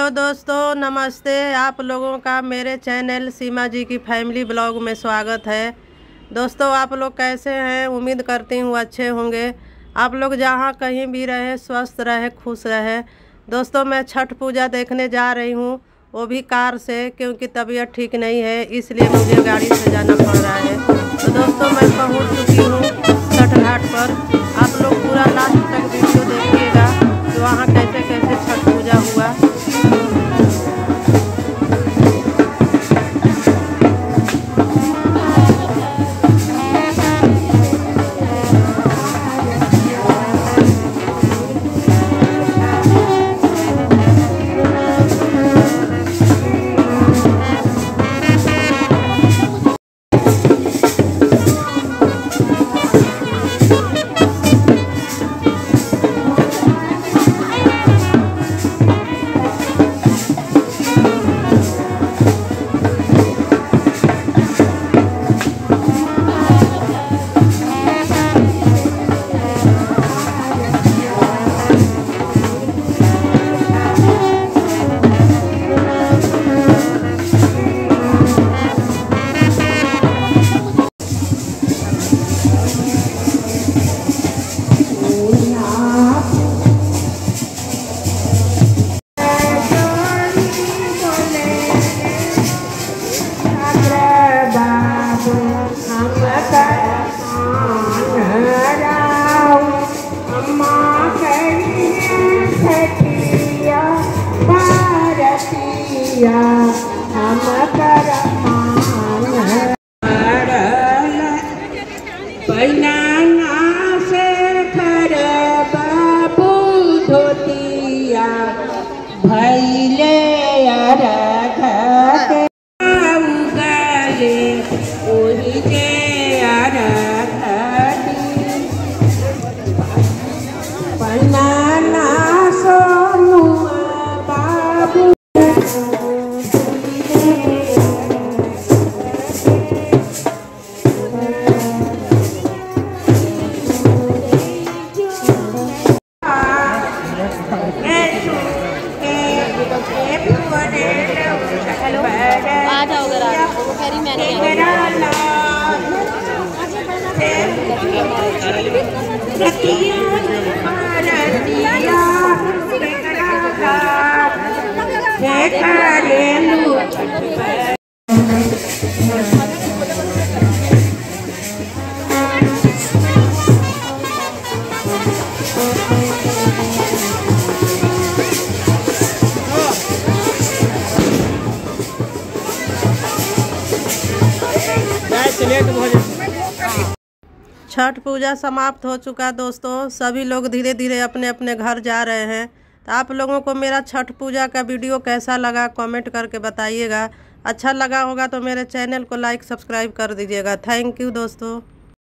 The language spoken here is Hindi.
हेलो दोस्तों, नमस्ते। आप लोगों का मेरे चैनल सीमा जी की फैमिली ब्लॉग में स्वागत है। दोस्तों, आप लोग कैसे हैं? उम्मीद करती हूँ अच्छे होंगे। आप लोग जहाँ कहीं भी रहे, स्वस्थ रहे, खुश रहे। दोस्तों, मैं छठ पूजा देखने जा रही हूँ, वो भी कार से, क्योंकि तबीयत ठीक नहीं है, इसलिए मुझे गाड़ी से जाना पड़ रहा है। तो दोस्तों, मैं पहुँच चुकी हूँ छठ घाट पर। आप लोग पूरा लास्ट तक वीडियो देखिएगा कि वहाँ कैसे कैसे छठ पूजा हुआ। भैले अरघते उगले ओहि के अरघती बनाना सोनू बाबू आ जाओ अगर आ जाओ, वो कह रही मैं नहीं छठ पूजा समाप्त हो चुका दोस्तों। सभी लोग धीरे धीरे अपने अपने घर जा रहे हैं। तो आप लोगों को मेरा छठ पूजा का वीडियो कैसा लगा कमेंट करके बताइएगा। अच्छा लगा होगा तो मेरे चैनल को लाइक सब्सक्राइब कर दीजिएगा। थैंक यू दोस्तों।